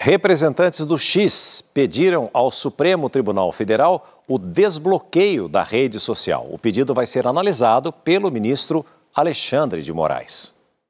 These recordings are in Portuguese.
Representantes do X pediram ao Supremo Tribunal Federal o desbloqueio da rede social. O pedido vai ser analisado pelo ministro Alexandre de Moraes.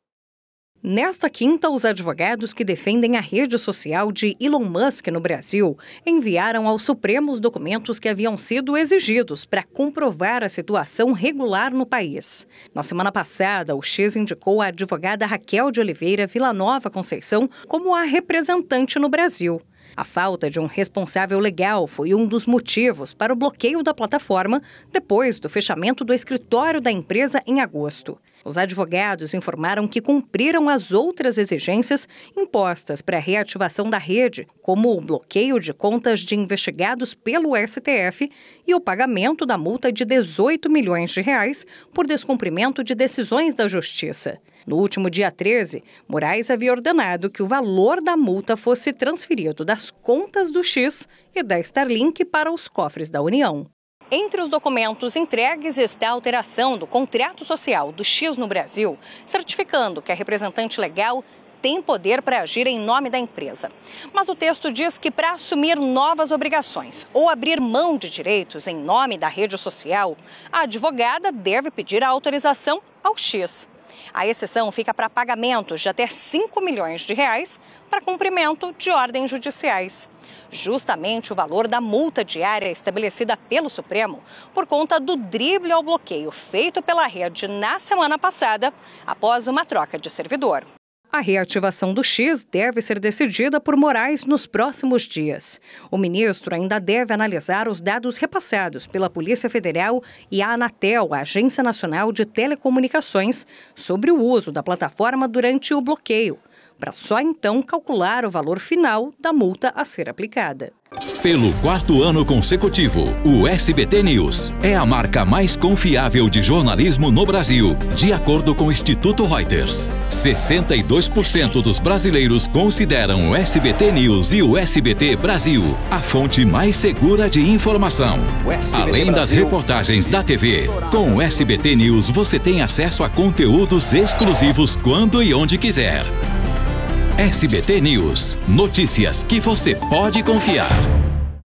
Nesta quinta, os advogados que defendem a rede social de Elon Musk no Brasil enviaram ao Supremo os documentos que haviam sido exigidos para comprovar a situação regular no país. Na semana passada, o X indicou a advogada Raquel de Oliveira Villanova Conceição como a representante no Brasil. A falta de um responsável legal foi um dos motivos para o bloqueio da plataforma depois do fechamento do escritório da empresa em agosto. Os advogados informaram que cumpriram as outras exigências impostas para a reativação da rede, como o bloqueio de contas de investigados pelo STF e o pagamento da multa de R$18 milhões por descumprimento de decisões da Justiça. No último dia 13, Moraes havia ordenado que o valor da multa fosse transferido das contas do X e da Starlink para os cofres da União. Entre os documentos entregues está a alteração do contrato social do X no Brasil, certificando que a representante legal tem poder para agir em nome da empresa. Mas o texto diz que para assumir novas obrigações ou abrir mão de direitos em nome da rede social, a advogada deve pedir a autorização ao X. A exceção fica para pagamentos de até R$5 milhões para cumprimento de ordens judiciais. Justamente o valor da multa diária estabelecida pelo Supremo por conta do drible ao bloqueio feito pela rede na semana passada, após uma troca de servidor. A reativação do X deve ser decidida por Moraes nos próximos dias. O ministro ainda deve analisar os dados repassados pela Polícia Federal e a Anatel, a Agência Nacional de Telecomunicações, sobre o uso da plataforma durante o bloqueio, para só então calcular o valor final da multa a ser aplicada. Pelo quarto ano consecutivo, o SBT News é a marca mais confiável de jornalismo no Brasil, de acordo com o Instituto Reuters. 62% dos brasileiros consideram o SBT News e o SBT Brasil a fonte mais segura de informação. Além das reportagens da TV, com o SBT News você tem acesso a conteúdos exclusivos quando e onde quiser. SBT News. Notícias que você pode confiar.